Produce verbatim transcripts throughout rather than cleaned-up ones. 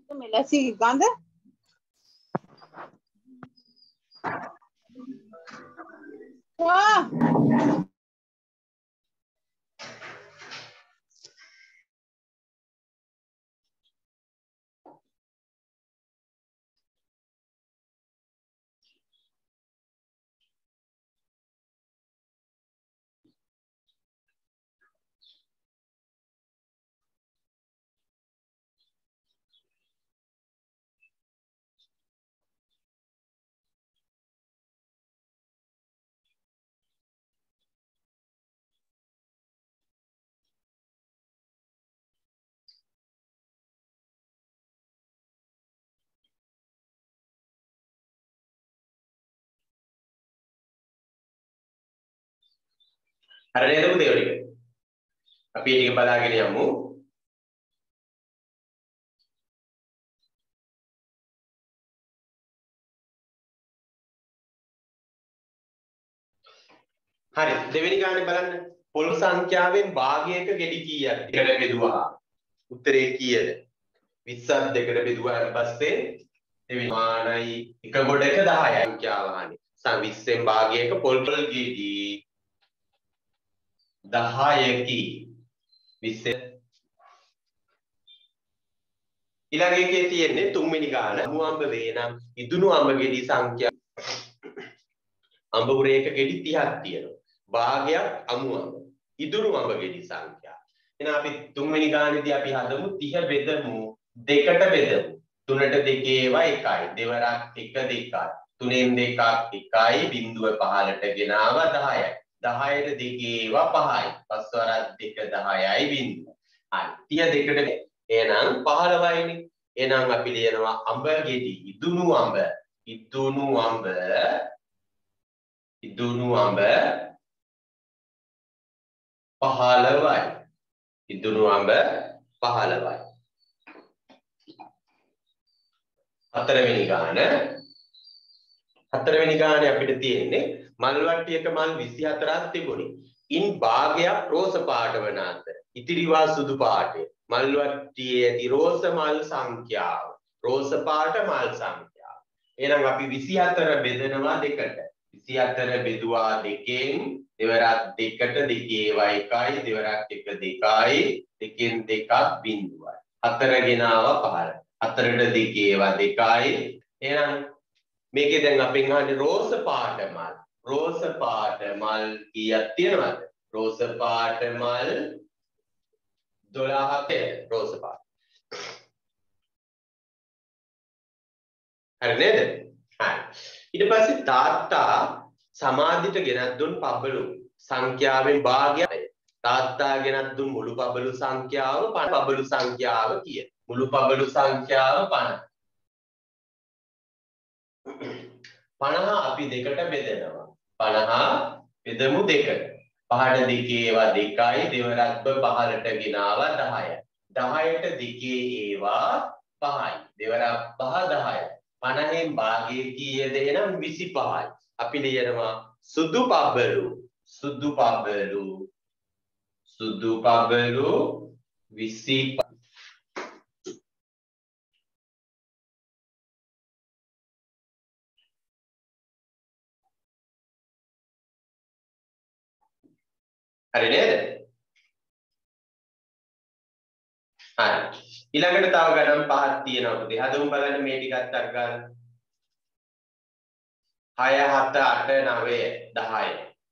මෙලසි ගඳ වා හරි නේද පුතේ ඔය ටික? අපි ටික බලාගෙන යමු. හරි දෙවෙනි ගානේ බලන්න. පොළොව සංඛ්‍යාවෙන් භාගයක ගෙඩි කීයක්? දෙකට බෙදුවා. උත්තරේ කීයද? විස්සක් දෙකට බෙදුවාට පස්සේ දෙවෙනි මානයි එක ගොඩක දහයයි සංඛ්‍යාව අහන්නේ. විස්සෙන් භාගයක පොල් පොල් ගෙඩි දහයකි. විස්ස ඊළඟ එකේ තියෙන්නේ තුන්වෙනි ගාන. අමු අඹ වේනම් ඉදුණු අඹ ගෙඩි සංඛ්‍යා අඹ උරේක ගෙඩි තිහක් තියෙනවා. භාගයක් අමු අඹ. ඉදුණු අඹ ගෙඩි සංඛ්‍යා. එහෙනම් අපි තුන්වෙනි ගානේදී අපි හදමු තිහ බෙදමු දෙකට බෙදමු. තුනට දෙකේ ඒවා එකයි. දෙවරක් එක දෙකයි. තුනෙන් දෙකක් එකයි. බිංදුව පහළට ගෙනාව දහයයි. දහයට දෙකේ ඒවා පහයි. පස් වරක් දෙක දහයයි බිංදුව. හරි. තිහ දෙකට එහෙනම් පහළොවයිනේ. එහෙනම් අපි ලියනවා අඹ ගෙඩි ඉදුණු අඹ ඉදුණු අඹ ඉදුණු අඹ පහළොවයි. ඉදුණු අඹ පහළොවයි. හතරවෙනි ගාන. හතරවෙනි ගානේ අපිට තියෙන්නේ මල් වට්ටියක මල් විසිහතරක් තිබුණේ. ඉන් භාගයක් රෝස පාට වන අතර ඉතිරිවා සුදු පාටය. මල් වට්ටියේ ඇති රෝස මල් සංඛ්‍යාව. රෝස පාට මල් සංඛ්‍යාව. එහෙනම් අපි විසිහතර බෙදනවා දෙකට. විසිහතර බෙදුවා දෙකෙන් දෙවරක් දෙකට දෙකේ ඒවා එකයි. දෙවරක් එක දෙකයි. දෙකෙන් දෙකක් බිංදුවයි. හතර ගෙනාව පහළ. හතරට දෙකේ ඒවා දෙකයි. එහෙනම් මේකේ දැන් අපෙන් අහන්නේ රෝස පාට මල්. රෝස පාට මල් කීයක් තියෙනවද? රෝස පාට මල් දොළහක් රෝස පාට. හරි නේද? හරි. ඊට පස්සේ තාත්තා සමාධිට ගෙනත් දුන් පබළු සංඛ්‍යාවෙන් භාගයයි. තාත්තා ගෙනත් දුන් මුළු පබළු සංඛ්‍යාව පබළු සංඛ්‍යාව කීයද? මුළු පබළු සංඛ්‍යාව පනහයි. පනහ අපි දෙකට බෙදනවා. පනහ බෙදමු දෙකට. පහට දෙකේ ඒවා දෙකයි. දෙවරක් පහළට ගෙනාවා දහයයි. දහයට දෙකේ ඒවා පහයි. දෙවරක් පහ දහයයි. පනහෙන් භාගයේ කීයද? එහෙනම් විසිපහයි. අපි ලියනවා සුදු පබළු සුදු පබළු සුදු පබළු විසිපහ. හරි නේද? හරි. ඊළඟට තව ගණන් පහක් තියෙනවා පුතේ. හදමු බලන්න මේ ටිකත් අර ගන්න. හය හත අට නවය දහය.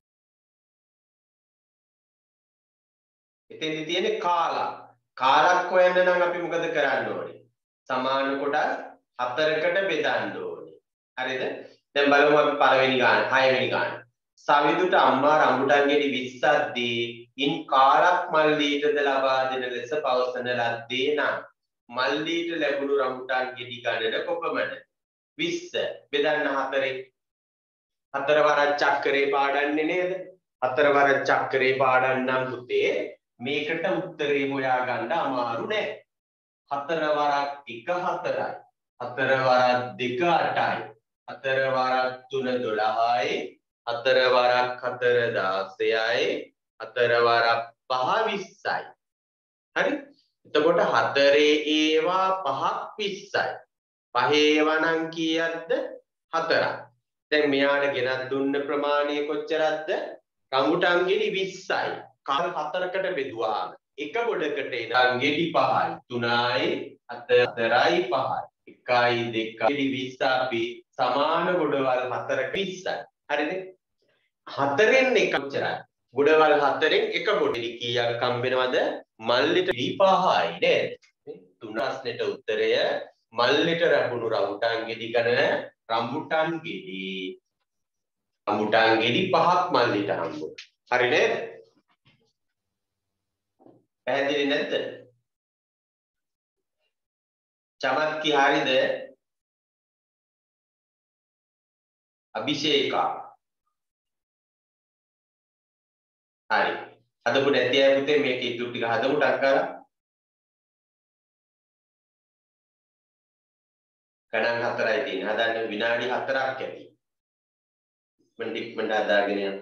එතෙන්දි තියෙන්නේ කාලක්. කාලක් හොයන්න නම් අපි මොකද කරන්න ඕනේ? සමාන කොටස් හතරකට බෙදන්න ඕනේ. හරිද? දැන් බලමු අපි පළවෙනි ගාන, හයවෙනි ගාන. සවිදුට අම්මා රඹුටන් ගෙඩි විස්සක් දී ඉන් කාලක් මල්ලීටද ලබා දෙන ලෙස පවසන ලද්දේ නම් මල්ලීට ලැබුණු රඹුටන් ගෙඩි ගණන කොපමණ? විස්ස බෙදන්න හතරෙන්. හතර වරක් චක්‍රේ පාඩන්නේ නේද? හතර වරක් චක්‍රේ පාඩන්නම් පුතේ මේකට උත්තරේ හොයා ගන්න අමාරු නෑ. හතර වරක් එක හතරයි. හතර වරක් දෙක අටයි. හතර වරක් තුන දොළහයි. හතර වරක් හතර දාසයයි. හතර වරක් පහ විස්සයි. හරි? එතකොට හතරේ ඒවා පහක් විස්සයි. පහේ ඒවා නම් කීයක්ද? හතරක්. දැන් මෙයාට ගෙනත් දුන්න ප්‍රමාණය කොච්චරක්ද? රඹුටන් ගෙඩි විස්සයි. කාල හතරකට බෙදුවාම එක ගොඩකට එනම් ගෙඩි පහයි. තුනයි හතරයි පහයි. එකයි දෙකයි විස්ස අපි සමාන ගොඩවල් හතරක විස්සයි. හරිද? හතරෙන් එක කොච්චරයි? ගොඩවල් හතරෙන් එක ගොඩෙදි කීයක් හම්බෙනවද? මල්ලිට පහයි නේද? තුන ප්‍රශ්නෙට උත්තරය මල්ලිට ලැබුණු රඹුටන් ගෙඩි ගණන රඹුටන් ගෙඩි රඹුටන් ගෙඩි පහක් මල්ලිට හම්බුණා. හරි නේද? පැහැදිලි නැද්ද? චමත්කි හරිද? අභිෂේකා හරි. හදපු නැති අය පුතේ මේක ඉතුරු ටික හදමු ටක් ගාලා. ගණන් හතරයි තියෙන්නේ. හදන්න විනාඩි හතරක් ඇති. මම ටික්මන්ට හදාගෙන යන්න.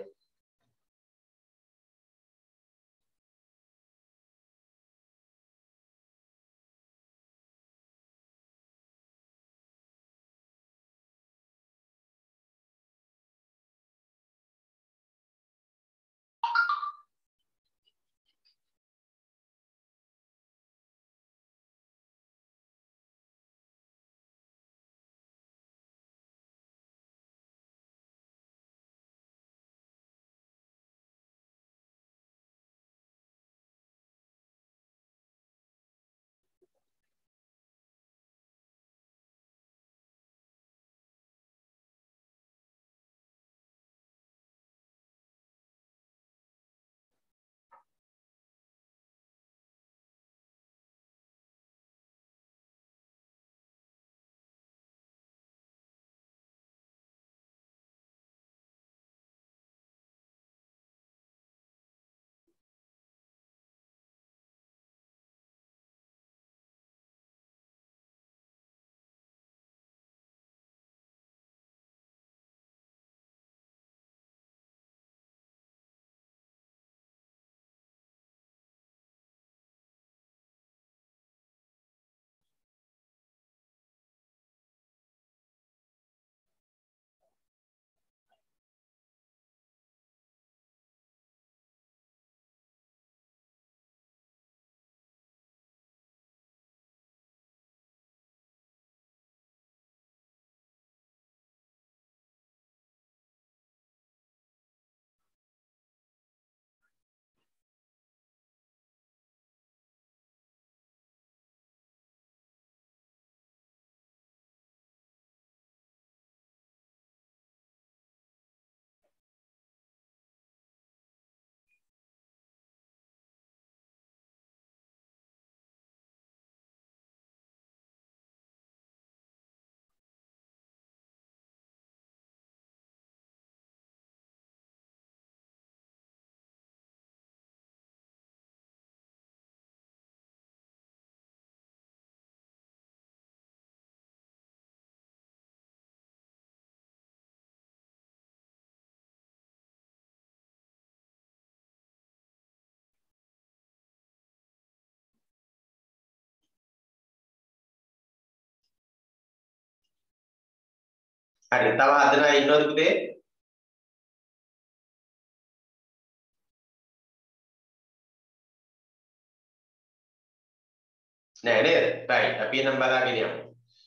හරි. තව හදන අය ඉන්නවද පුතේ? නෑ නේද? right. අපි නම් බලාගෙන යමු.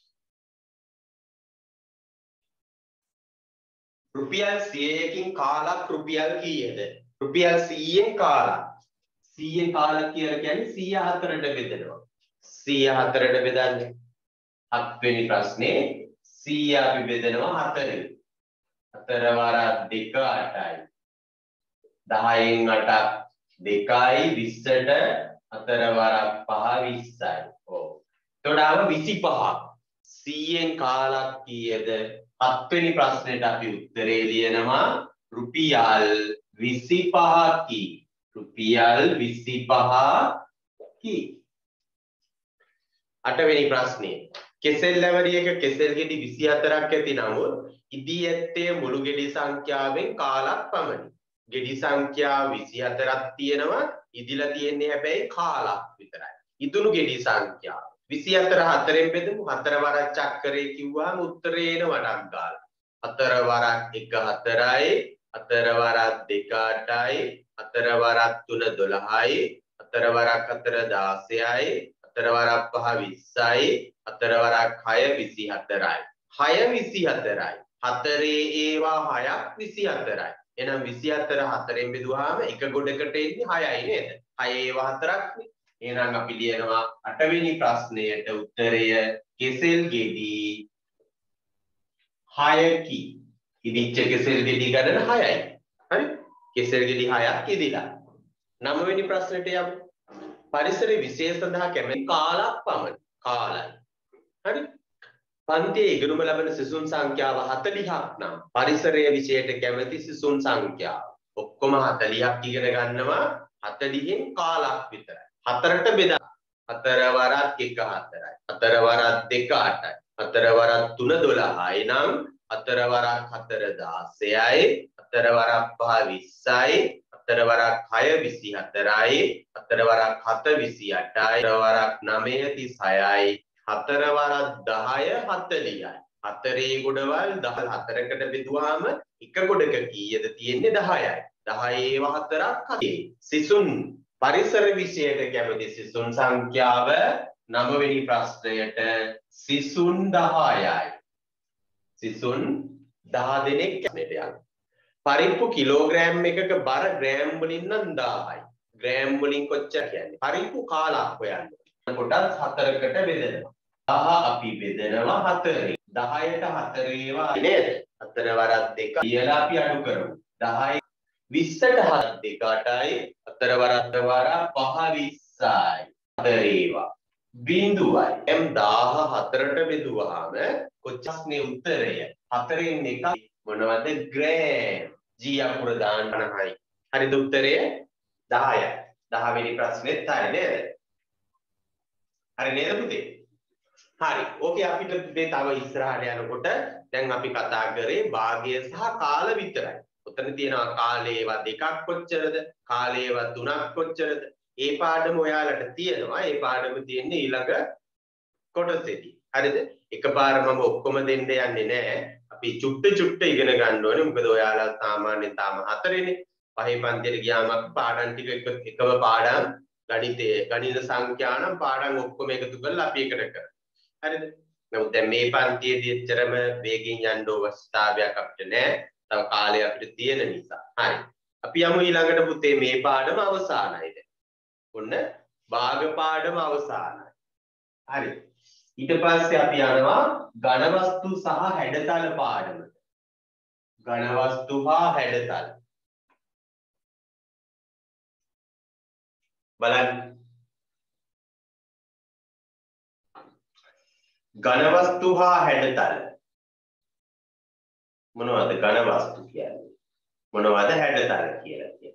රුපියල් සියයකින් කාලක් රුපියල් කීයද? රුපියල් සීයෙන් කාලක්. සීයෙන් කාලක් කියලා කියන්නේ සීය හතරට බෙදනවා. සීය හතරට බෙදන්නේ. හත් වෙනි ප්‍රශ්නේ සීය අපි බෙදනවා හතරෙන්. හතර වරක් දෙක අටයි. දහයෙන් අටක් දෙකයි විස්සට හතර වරක් පහ විස්සයි. ඔව්. එතකොට ආව විසිපහක්. සීයෙන් කාලක් කීයද? හත් වෙනි ප්‍රශ්නෙට අපි උත්තරේ ලියනවා රුපියල් විසිපහකි. රුපියල් විසිපහකි. අට වෙනි ප්‍රශ්නේ කෙසෙල් ලැබරියක කෙසෙල් ගෙඩි විසිහතරක් ඇති නමුත් ඉදී ඇත්තේ මුළු ගෙඩි සංඛ්‍යාවෙන් කාලක් පමණි. ගෙඩි සංඛ්‍යා විසිහතරක් තියෙනවා ඉදිලා තියෙන්නේ හැබැයි කාලක් විතරයි. ඉතුරු ගෙඩි සංඛ්‍යාව. විසිහතර හතරෙන් බෙදමු. හතර වරක් චක්‍රය කිව්වහම උත්තරේ එන වටක් ගාලා. හතර වරක් එක හතරයි, හතර වරක් දෙක අටයි, හතර වරක් තුන දොළහයි, හතර වරක් හතර දාසයයි, හතර වරක් පහ විස්සයි, හතර වරක් හය විසිහතරයි. හය විසිහතරයි. හතරේ ඒවා හයක් විසිහතරයි. එහෙනම් විසිහතර හතරෙන් බෙදුවාම එක ගොඩකට එන්නේ හයයි නේද? හය ඒවා හතරක්නේ. එහෙනම් අපි ලියනවා අටවෙනි ප්‍රශ්නයට උත්තරය කෙසෙල් ගෙඩි හයකි. ඉදිච්ච කෙසෙල් ගෙඩි ගණන හයයි. හරි? කෙසෙල් ගෙඩි හයක් ඉදිලා. නවවෙනි ප්‍රශ්නෙට යමු. පරිසර විශේෂ සඳහා කැමති කාලක් පමණ. කාලයි. හරි? පන්තියේ ඉගෙනුම ලබන සිසුන් සංඛ්‍යාව හතළිහක් නම් පරිසරයේ විෂයට කැමති සිසුන් සංඛ්‍යාව ඔක්කොම හතළිහක් ඉගෙන ගන්නවා. හතළිහෙන් කාලක් විතරයි. හතරට බෙදා. හතර වරක් එක හතරයි. හතර වරක් දෙක අටයි. හතර වරක් තුන දොළහයි නම් හතර වරක් හතර දාසයයි. හතර වරක් පහ විස්සයි. හතර වරක් හය විසිහතරයි. හතර වරක් හත විසිඅටයි. හතර වරක් නවය තිස්හයයි. හතර වරක් දහය හතළිහයි. හතරේ ගොඩවල් දහ හතරකට බෙදුවාම එක ගොඩක කීයද තියෙන්නේ දහයයි. දහයේ හතරක් හතේ. සිසුන් පරිසර විෂයට කැමති සිසුන් සංඛ්‍යාව නවවෙනි ප්‍රශ්නයට සිසුන් දහයයි. සිසුන් දහ දෙනෙක් කැමති යන. පරිප්පු කිලෝග්‍රෑම් එකක බර ග්‍රෑම් වලින් නම් දහයයි. ග්‍රෑම් වලින් කොච්චර කියන්නේ? පරිප්පු කාලක් හොයන්න. කොටස් හතරකට බෙදෙනවා. දහ අපි බෙදනවා හතරෙන්. දහයට හතර ඒවා නේද? හතර වරක් දෙක කියලා අපි අඩු කරමු. දහය විස්සට හතර දෙක අටයි. හතර වරක් වරක් පහ විස්සයි. හතර ඒවා බිඳුවයි. එම් දහ හතරට බෙදුවාම කොච්චරනේ උත්තරය? හතරෙන් එක මොනවද? ග්‍රෑම්. ජී අකුර දාන්න හරි. හරිද උත්තරය? දහයයි. දහ වෙනි ප්‍රශ්නෙත් හරි නේද? හරි නේද පුතේ? හරි. ඕකේ අපිට පුතේ තව ඉස්සරහට යනකොට දැන් අපි කතා කරේ භාගය සහ කාල විතරයි. උතන තියෙනවා කාලේවා දෙකක් කොච්චරද? කාලේවා තුනක් කොච්චරද? ඒ පාඩම ඔයාලට තියෙනවා. ඒ පාඩම තියෙන්නේ ඊළඟ කොටසේදී. හරිද? එකපාර මම ඔක්කොම දෙන්න යන්නේ නැහැ. අපි චුට්ට චුට්ට ඉගෙන ගන්න ඕනේ. මොකද ඔයාලා සාමාන්‍යයෙන් තාම හතරේනේ. පහේ පන්තියට ගියාම පාඩම් ටික එකම පාඩම් ගණිතයේ ගණිත සංඛ්‍යා නම් පාඩම් ඔක්කොම එකතු කරලා අපි එකට කරනවා. හරිද? නමුත් දැන් මේ පන්තියේදී එච්චරම වේගෙන් යන්න අවස්ථාවක් අපිට නැහැ. තව කාලය අපිට තියෙන නිසා. හරි. අපි යමු ඊළඟට පුතේ මේ පාඩම අවසానයි දැන්. ඔන්න භාග පාඩම අවසానයි. හරි. ඊට පස්සේ අපි යනවා ඝන වස්තු සහ හැඩතල පාඩමට. ඝන වස්තු හා හැඩතල. බලන්න. ඝන වස්තු හා හැඩතල. මොනවද ඝන වස්තු කියන්නේ? මොනවද හැඩතල කියලා කියන්නේ?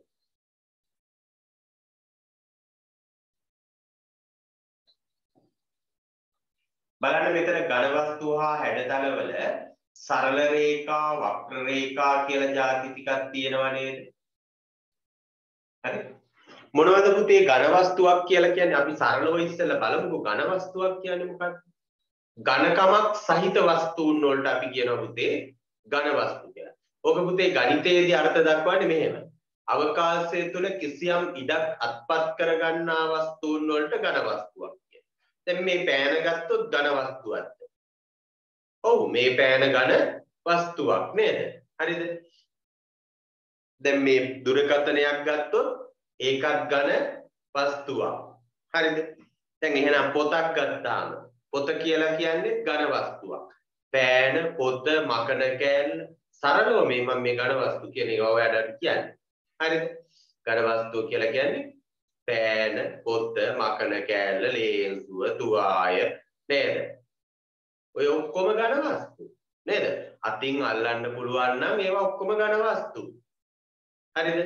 බලන්න මෙතන ඝන වස්තු හා හැඩතල වල සරල රේඛා, වක්‍ර රේඛා කියලා ಜಾති ටිකක් තියෙනවා නේද? හරි. මොනවද පුතේ ඝන වස්තුවක් කියලා කියන්නේ? අපි සරලව ඉස්සෙල්ලා බලමුකෝ ඝන වස්තුවක් කියන්නේ මොකක්ද? ඝනකමක් සහිත වස්තුන් වලට අපි කියනවා පුතේ ඝන වස්තු කියලා. ඕක පුතේ ගණිතයේදී අර්ථ දක්වන්නේ මෙහෙම. අවකාශය තුල කිසියම් ඉඩක් අත්පත් කරගන්නා වස්තුන් වලට ඝන වස්තුවක් කියනවා. දැන් මේ පෑන ගත්තොත් ඝන වස්තුවක්ද? ඔව් මේ පෑන ඝන වස්තුවක් නේද? හරිද? දැන් මේ දුරකථනයක් ගත්තොත් ඒකත් ඝන වස්තුවක්. හරිද? දැන් එහෙනම් පොතක් ගත්තාම පොත කියලා කියන්නේ ඝන වස්තුවක්. පෑන, පොත, මකන කෑල්ල සරලව මේ මම මේ ඝන වස්තු කියන එක ඔයාලට කියන්නේ. හරිද? ඝන වස්තුව කියලා කියන්නේ පෑන, පොත, මකන කෑල්ල, ලේන්සුව, තුවාය නේද? ඔය ඔක්කොම ඝන වස්තු නේද? අතින් අල්ලන්න පුළුවන් නම් ඒවා ඔක්කොම ඝන වස්තු. හරිද?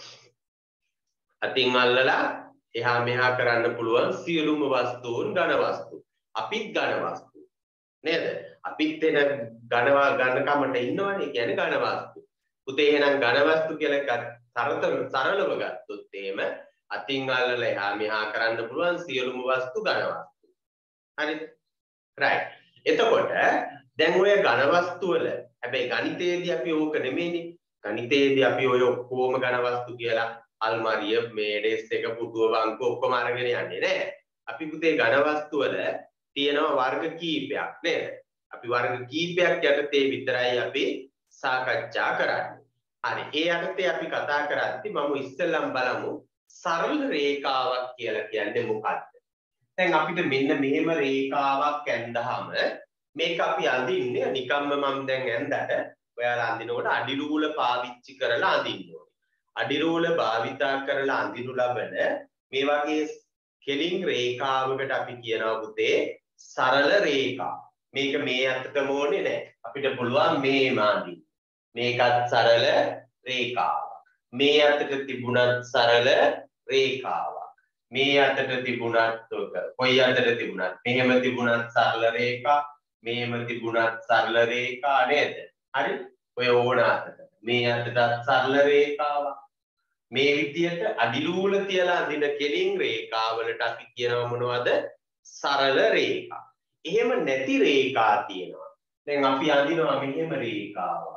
අතින් අල්ලලා එහා මෙහා කරන්න පුළුවන් සියලුම වස්තුන් ඝන වස්තු. අපිත් ඝන වස්තු නේද? අපිත් එන ඝනවා ඝනකමට ඉන්නවනේ කියන්නේ ඝන වස්තු. පුතේ එහෙනම් ඝන වස්තු කියලා සරල සරලව ගත්තොත් එහෙම අතින් අල්ලලා එහා මෙහා කරන්න පුළුවන් සියලුම වස්තු ඝන වස්තු. හරිද? right. එතකොට දැන් ඔය ඝන වස්තු වල හැබැයි ගණිතයේදී අපි ඕක නෙමෙයිනේ. ගණිතයේදී අපි ඔය ඔක්කොම ඝන වස්තු කියලා අල්මාරිය, මේඩෙස් එක, පුටුව, බංකුව ඔක්කොම අරගෙන යන්නේ නෑ. අපි පුතේ ඝන වස්තු වල තියෙනවා වර්ග කීපයක් නේද? අපි වර්ග කීපයක් යටතේ විතරයි අපි සාකච්ඡා කරන්නේ. හරි. ඒ යටතේ අපි කතා කරද්දි මම ඉස්සෙල්ලම බලමු සරල රේඛාවක් කියලා කියන්නේ මොකක්ද? දැන් අපිට මෙන්න මෙහෙම රේඛාවක් ඇඳහම මේක අපි අඳින්නේ නිකම්ම මම දැන් ඇඳට ඔයාලා අඳිනකොට අඩිරූල පාවිච්චි කරලා අඳින්න ඕනේ. අඩිරූල භාවිතා කරලා අඳිනු ලබන මේ වගේ කෙලින් රේඛාවකට අපි කියනවා පුතේ සරල රේඛා. මේක මේ අතටම ඕනේ නැහැ. අපිට පුළුවන් මේම අඳින්න. මේකත් සරල රේඛාවක්. මේ අතට තිබුණත් සරල රේඛාවක්. මේ අතට තිබුණත් ඔක කොයි අතට තිබුණත් මෙහෙම තිබුණත් සරල රේඛා, මෙහෙම තිබුණත් සරල රේඛා නේද? හරි? ඔය ඕන අතට. මේ අතටත් සරල රේඛාවක්. මේ විදියට අඩිලූල තියලා අඳින කෙලින් රේඛාවලට අපි කියනවා මොනවද? සරල රේඛා. එහෙම නැති රේඛා තියෙනවා. දැන් අපි අඳිනවා මෙහෙම රේඛාවක්.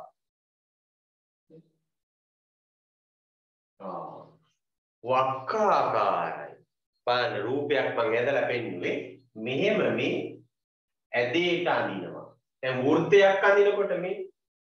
ආ වක්කාකාරයි. බලන්න රූපයක් මම ඇදලා පෙන්නුවේ මෙහෙම මේ ඇදේට අඳිනවා. දැන් වෘත්තයක් අඳිනකොට මේ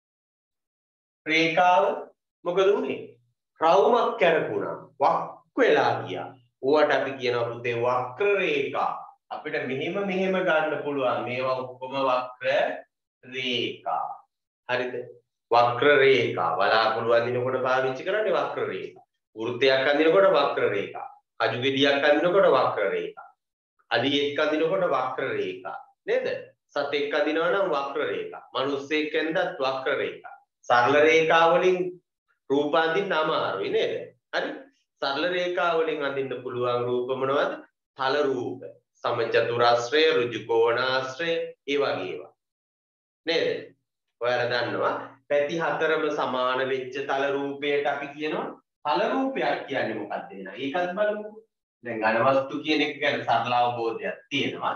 රේඛාව මොකද උනේ? රවුමක් කැරකුණා. වක් වෙලා ගියා. ඕවට අපි කියනවා පුතේ වක්‍ර රේඛා. අපිට මෙහෙම මෙහෙම ගන්න පුළුවන්. මේවා ඔක්කොම වක්‍ර රේඛා. හරිද? වක්‍ර රේඛා. බලාකුළු අඳිනකොට පාවිච්චි කරන්නේ වක්‍ර රේඛා. වෘත්තයක් අඳිනකොට වක්‍ර රේඛා. කජු ගෙඩියක් අඳිනකොට වක්‍ර රේඛා. අලියෙක් අඳිනකොට වක්‍ර රේඛා. නේද? සතෙක් අඳිනවා නම් වක්‍ර රේඛා. මිනිස්සෙක් ඇඳත් වක්‍ර රේඛා. සරල රේඛා වලින් රූප අඳින්න අමාරුයි නේද? හරි? සරල රේඛා වලින් අඳින්න පුළුවන් රූප මොනවද? තල රූප, සමචතුරාශ්‍රය, ඍජු කෝණාශ්‍රය, ඒ වගේ ඒවා. නේද? ඔයාලා දන්නවා පැති හතරම සමාන වෙච්ච තල රූපයට අපි කියනවා තල රූපයක් කියන්නේ මොකක්ද එහෙනම්? ඒකත් බලමු. දැන් ඝන වස්තු කියන එක ගැන සරල අවබෝධයක් තියෙනවා.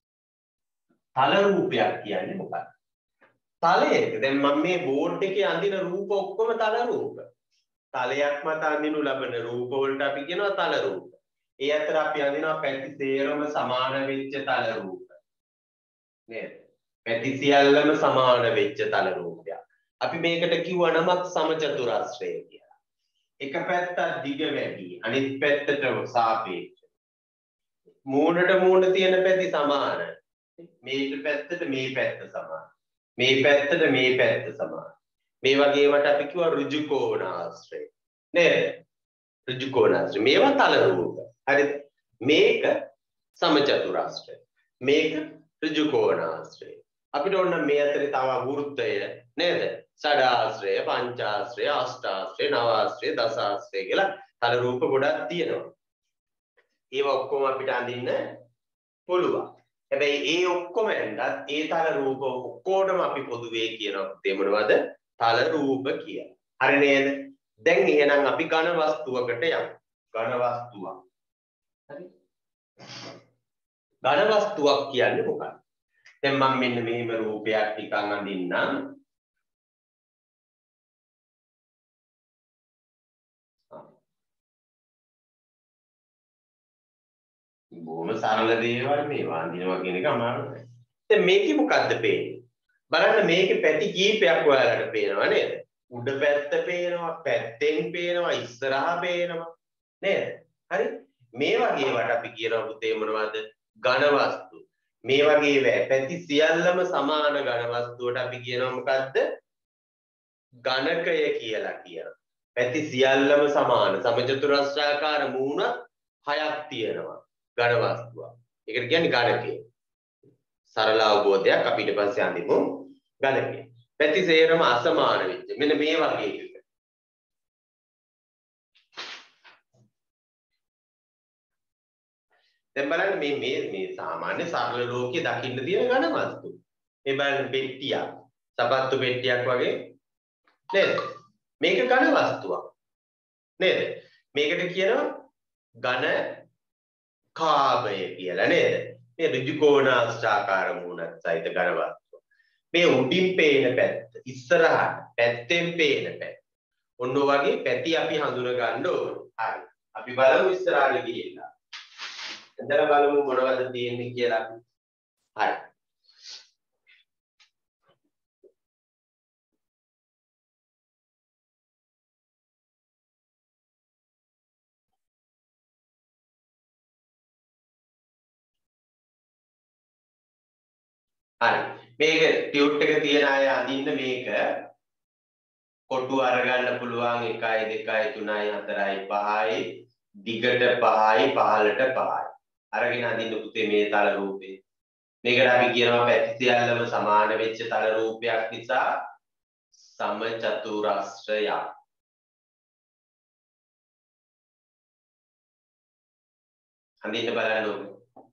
තල රූපයක් කියන්නේ මොකක්ද? තලයක දැන් මම මේ බෝඩ් එකේ අඳින රූප ඔක්කොම තල රූප. තලයක් මත අඳිනු ලබන රූප වලට අපි කියනවා තල රූප. ඒ අතර අපි අඳිනවා පැති සේරම සමාන වෙච්ච තල රූප. නේද? පැති සියල්ලම සමාන වෙච්ච තල රූපයක්. අපි මේකට කිව්ව නමක් සමචතුරාශ්‍රය කියලා. එක පැත්තක් දිග වැඩි, අනිත් පැත්තට සාපේක්ෂව. මූණට මූණ තියෙන පැති සමාන. මේක පැත්තට මේ පැත්ත සමාන. මේ පැත්තට මේ පැත්ත සමාන. මේ වගේ වට අපි කිව්වා ඍජු කෝණාශ්‍රය. නේද? ඍජු කෝණාශ්‍රය. මේවා තල රූප. හරිද? මේක සමචතුරාශ්‍රය. මේක ඍජු කෝණාශ්‍රය. අපිට ඕන මේ අතරේ තව වෘත්තය නේද? ෂඩාශ්‍රය, පංචාශ්‍රය, අෂ්ටාශ්‍රය, නවාශ්‍රය, දසාශ්‍රය කියලා තල රූප ගොඩක් තියෙනවා. ඒවා ඔක්කොම අපිට අඳින්න පුළුවන්. හැබැයි ඒ ඔක්කොම ඇඳත් ඒ තල රූප ඔක්කොටම අපි පොදුවේ කියනවා පුතේ මොනවද? තල රූප කියලා. හරි නේද? දැන් එහෙනම් අපි ඝන වස්තුවකට යමු. ඝන වස්තුවක්. හරි? ඝන වස්තුවක් කියන්නේ මොකක්ද? දැන් මම මෙන්න මෙහෙම රූපයක් ටිකක් අඳින්නම්. බොහොම සරල දේවල් මේවා අඳිනවා කියන එක අමාරු නෑ. දැන් මේකේ මොකද්ද පේන්නේ? බලන්න මේකේ පැති කීපයක් ඔයාලට පේනවා නේද? උඩ පැත්ත පේනවා, පැත්තෙන් පේනවා, ඉස්සරහා පේනවා නේද? හරි? මේ වගේ වට අපි කියනවා පුතේ මොනවද? ඝන වස්තු. මේ වගේ පැති සියල්ලම සමාන ඝන වස්තුවට අපි කියනවා මොකද්ද? ඝනකය කියලා කියනවා. පැති සියල්ලම සමාන සමචතුරස්‍රාකාර මූණ හයක් තියෙනවා. ඝන වස්තුවක්. ඒකට කියන්නේ ඝනකය. සරල අවබෝධයක් අපි ඊට පස්සේ අඳිමු ඝනකය. පැති සේරම අසමාන වෙච්ච. මෙන්න මේ වගේ එක. දැන් බලන්න මේ මේ මේ සාමාන්‍ය සරල ලෝකයේ දකින්න තියෙන ඝන වස්තු. මේ බලන්න පෙට්ටියක්. සපත්තු පෙට්ටියක් වගේ නේද? මේක ඝන වස්තුවක්. නේද? මේකට කියනවා ඝන කාබය කියලා නේද? මේ ඍජු කෝණාස්ථාකාර මූණත් සහිත ඝන වස්තුව. මේ උඩින් පේන පැත්ත, ඉස්සරහට පැත්තෙන් පේන පැත්ත. ඔන්න වගේ පැති අපි හඳුන ගන්න ඕනේ. හරි. අපි බලමු ඉස්සරහට ගිහිල්ලා. එතන බලමු මොනවද තියෙන්නේ කියලා. හරි. හරි. මේක ටියුට් එක තියන අය අඳින්න මේක කොටු අරගන්න පුළුවන් එකයි දෙකයි තුනයි හතරයි පහයි දිගට පහයි පහළට පහයි. අරගෙන අඳින්න පුතේ මේ තල රූපේ. මේකට අපි කියනවා පැති සියල්ලම සමාන වෙච්ච තල රූපයක් නිසා සමචතුරස්‍රයක්. අඳින්න බලන්න ඕනේ.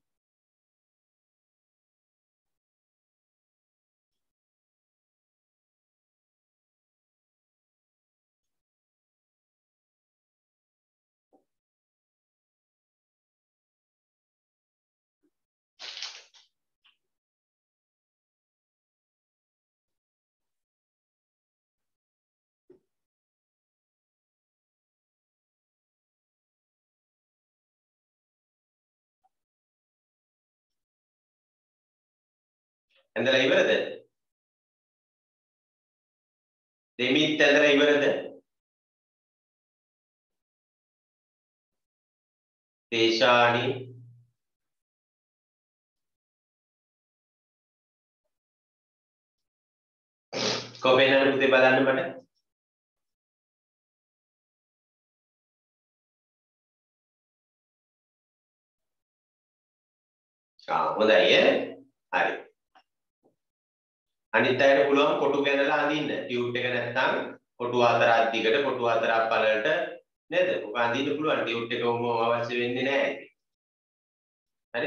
ඇඳලා ඉවරද? දෙමිත් ඇඳලා ඉවරද? තේෂානි කොපේනන පුතේ බලන්න මට. ආ හොඳයි ඈ. හරි. අනිත් අයට පුළුවන් කොටු ගැනලා අඳින්න. ටියුට් එක නැත්නම් කොටු හතරක් දිගට කොටු හතරක් පළලට නේද? ඔක අඳින්න පුළුවන්. ටියුට් එක උම අවශ්‍ය වෙන්නේ නැහැ. හරි?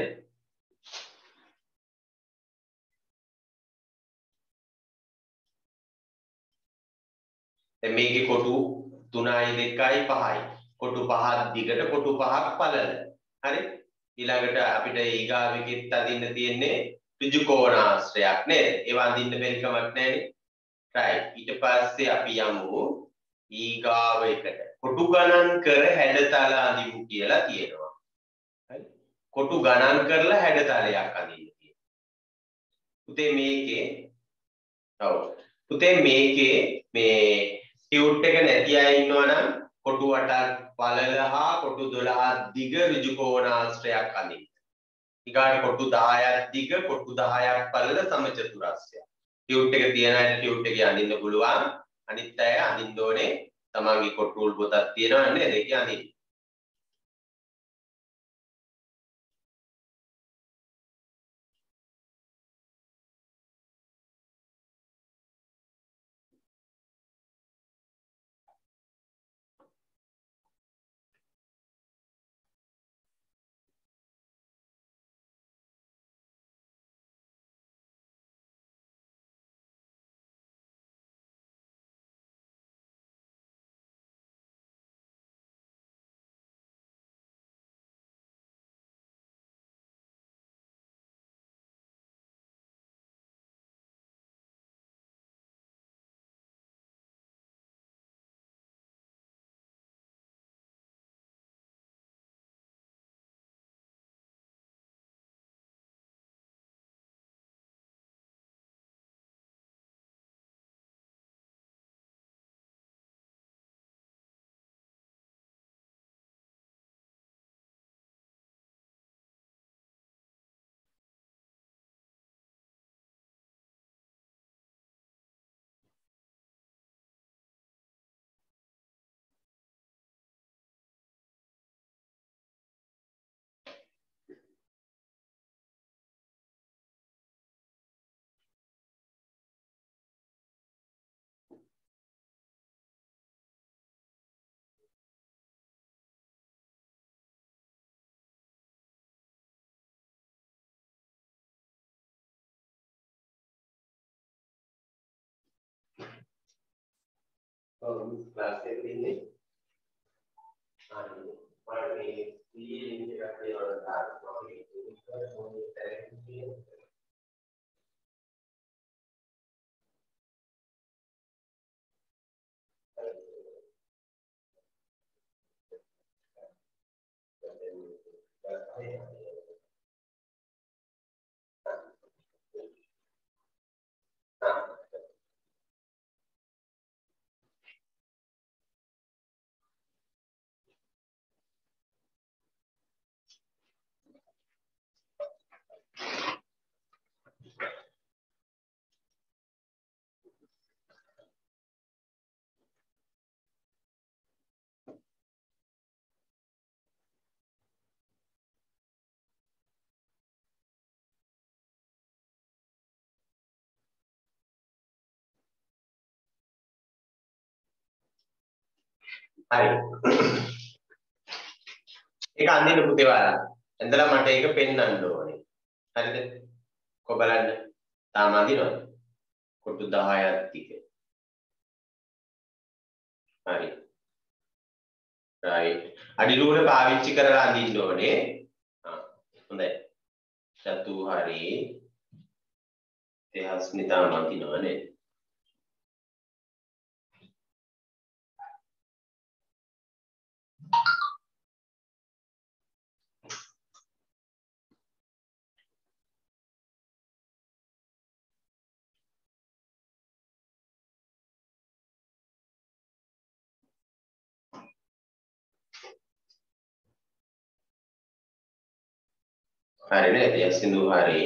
දැන් මේකේ කොටු තුනයි දෙකයි පහයි. කොටු පහක් දිගට කොටු පහක් පළල. හරි? ඊළඟට අපිට ඊගාවෙකෙත් අඳින්න තියෙන්නේ ඍජු කෝණාශ්‍රයක් නේද? ඒවා අඳින්න බැරි කමක් නැහැනේ. right. ඊට පස්සේ අපි යමු ඊගාව එකට. කොටු ගණන් කර හැඩතල අඳිමු කියලා කියනවා. හරි? කොටු ගණන් කරලා හැඩතලයක් අඳින්න කියනවා. පුතේ මේකේ ඔව්. පුතේ මේකේ මේ ටියුට් එක නැති අය ඉන්නවා නම් කොටු අටක් පළල හා කොටු දොළහක් දිග ඍජු කෝණාශ්‍රයක් අඳින්න. ඊගාට කොටු දහයක් දිග කොටු දහයක් පළල සමචතුරස්‍රයක්. ටියුට් එක තියන අයට ටියුට් එකේ අඳින්න පුළුවන්. අනිත් අය අඳින්න ඕනේ තමන්ගේ කොටුල් පොතක් තියෙනවා නේද? ඒක අඳින්න. Oh, class එකේ ඉන්නේ. හරි. හරි. ඒක අඳින්න පුතේ ඔයාලා. එඳලා මට ඒක පෙන්වන්න ඕනේ. හරිද? කො බලන්න. තාම අඳිනවද? කොටු දහයක් ටික. හරි. right. අඩි රූල පාවිච්චි කරලා අඳින්න ඕනේ. ආ හොඳයි. චතු හරි. ඒ හස්මිතාම අඳිනවනේ. hari ned ya sindu hari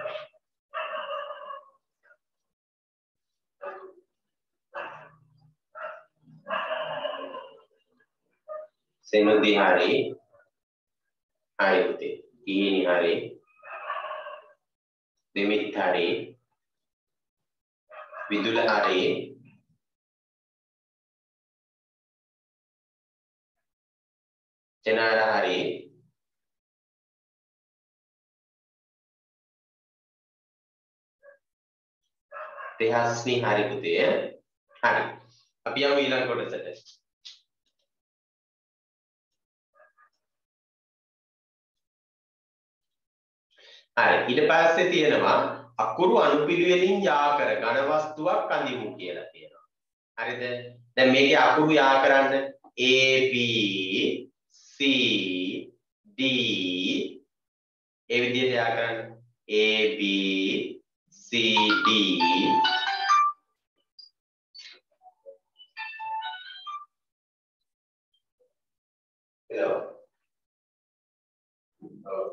senudi hari hari putih ini hari demit hari vidula hari cenara hari Tehasni hari putih ya. Hari. Tapi yang bilang kode saja. hari. ඊට පස්සේ තියෙනවා අකුරු අනුපිළිවෙලින් යා කර ඝන වස්තුවක් අඳිමු කියලා තියෙනවා. හරිද? දැන් මේකේ අකුරු යා කරන්න A B C D ඒ විදිහට යා කරන්න A B C D hello oh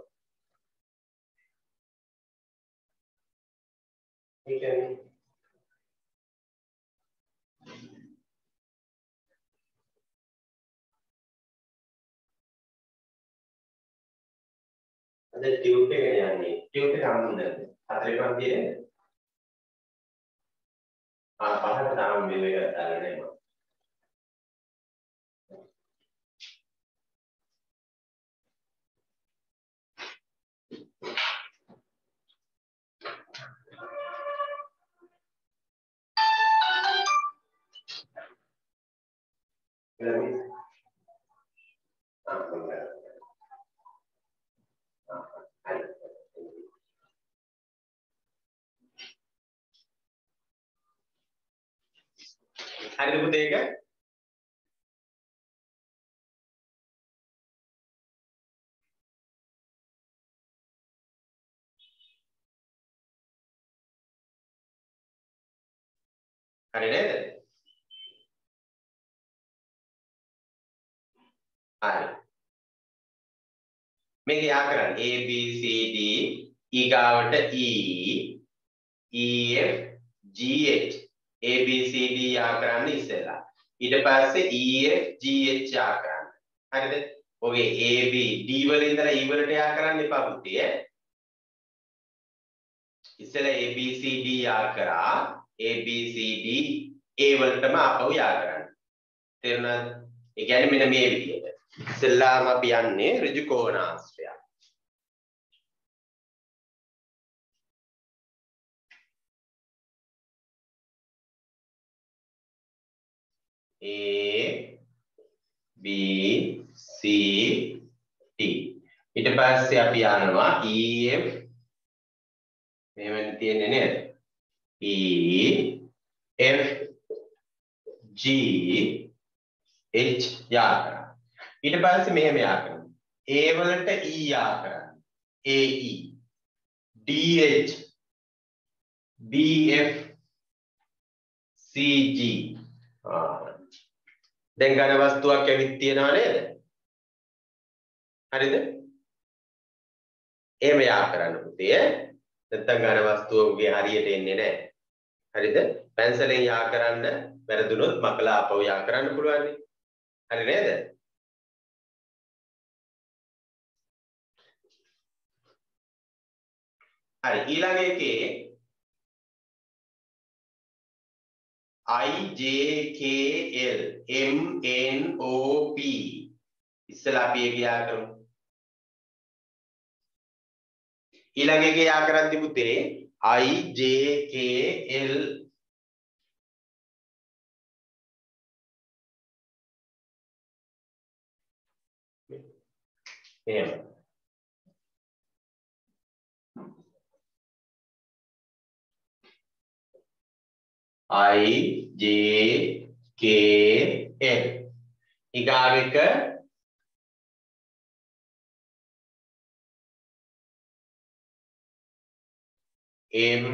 you can ada tube එක යන්නේ tube එක හම්බුනේ හතරේ පන්තියේ ආ පහට තාම බිල් එක දාලා නැහැ මම හරිද පුතේ ඒක හරි නේද හරි මේක යා කරන්න A B C D ඊගාවට E E F G H A B C D යා කරන්න ඉස්සෙල්ලා ඊට පස්සේ E F G H යා කරන්න හරිද ඔගේ A B D වල ඉඳලා E වලට යා කරන්න එපා පුතේ ඉස්සෙල්ලා A B C D යා කරා A B C D A වලටම ආපහු යා කරන්න තේරුණාද ඒ කියන්නේ මෙන්න මේ විදිහට ඉස්සෙල්ලාම අපි යන්නේ ඍජු කෝණාශ්‍රය A B C D ඊට පස්සේ අපි යනවා E F මෙහෙම තියෙන්නේ නේද? E F G H යා කරා. ඊට පස්සේ මෙහෙම යා කරනවා. A වලට E යා කරන්න. A E D H B F C G ආ දැන් ඝන වස්තුවක් ඇවිත් තියෙනවා නේද? හරිද? එහෙම යා කරන්න පුතේ. නැත්තම් ඝන වස්තුවගේ හරියට එන්නේ නැහැ. හරිද? පැන්සලෙන් යා කරන්න වැරදුනොත් මකලා ආපහු යා කරන්න පුළුවන් නේ. හරි නේද? හරි ඊළඟ එකේ I J K L M N O P ඉස්සලා අපි ඒක යා කරමු. ඊළඟ එකේ යා කරද්දි පුතේ I J K L එහෙම I J K L ඊගාව එක M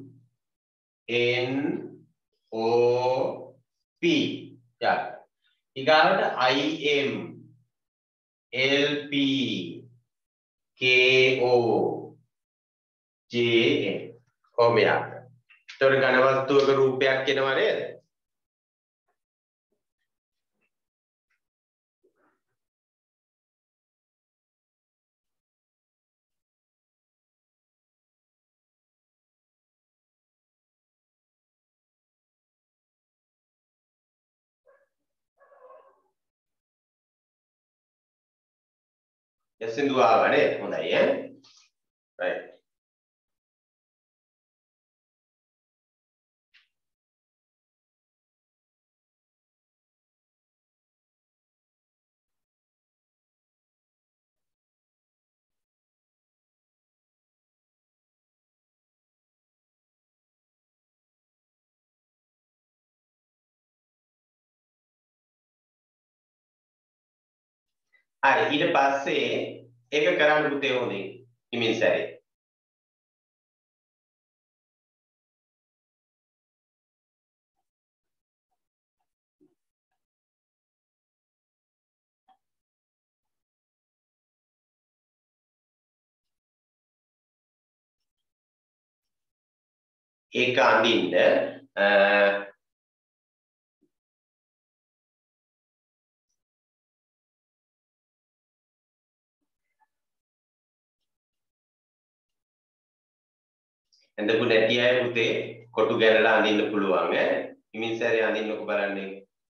N O P යා ඊගාවට I M L P K O J N කොහොම යා තොර ඝන වස්තුවක රූපයක් එනවා නේද? යසින්දු ආවා නේද? හොඳයි ඈ. right. හරි ඊට පස්සේ ඒක කරන්න පුතේ හොඳින් හිමින් සැරේ. ඒක අඳින්න එඳපු නැති අය පුතේ කොටු ගැලලා අඳින්න පුළුවන් ඈ. හිමින් සැරේ අඳින්නකො බලන්නේ.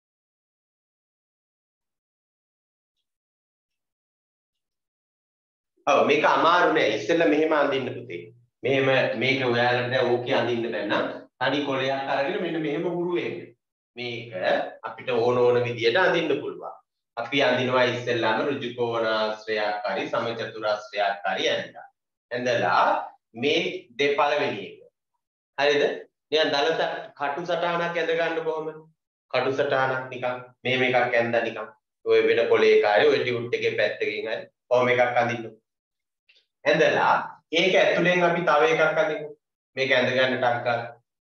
ඔව් මේක අමාරු නෑ. ඉස්සෙල්ලා මෙහෙම අඳින්න පුතේ. මෙහෙම මේක ඔයාලට ඕකේ අඳින්න බැන්නම් තනි කොලයක් අරගෙන මෙන්න මෙහෙම හුරු වෙන්න. මේක අපිට ඕන ඕන විදියට අඳින්න පුළුවන්. අපි අඳිනවා ඉස්සෙල්ලාම ඍජු කෝණාශ්‍රයක් හරි සමචතුරාශ්‍රයක් හරි ඇඳලා. ඇඳලා මේ දෙපළවෙනි එක. හරිද? නිකන් දලස කටු සටහනක් ඇඳ ගන්න කොහොමද? කටු සටහනක් නිකන් මෙහෙම එකක් ඇඳලා නිකන් ඔය වෙන කොලේ කාර්ය ඔය ටියුට් එකේ පැත්තකින් හරි කොහොම එකක් අඳින්න. ඇඳලා ඒක ඇතුලෙන් අපි තව එකක් අඳිමු. මේක ඇඳ ගන්න ටක් ගන්න.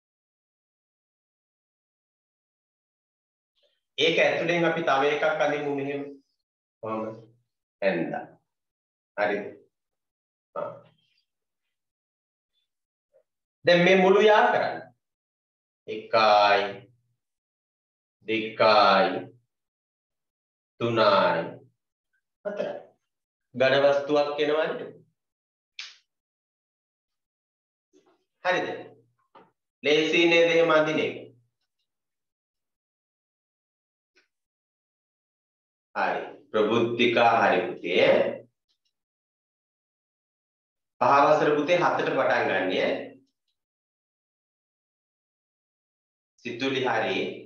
ඒක ඇතුලෙන් අපි තව එකක් අඳිමු මෙහෙම. කොහොමද? ඇඳලා. හරිද? ආ දැන් මේ මුළු යා කරන්න. එකයි දෙකයි තුනයි හතරයි. ඝන වස්තුවක් එනවා නේද? හරිද? ලේසි නේද එහෙම අඳින එක? හරි. ප්‍රබුද්ධිකා හරි පුතේ. පහ වසර පුතේ හතට පටන් ගන්නෑ. සිතුලි හරි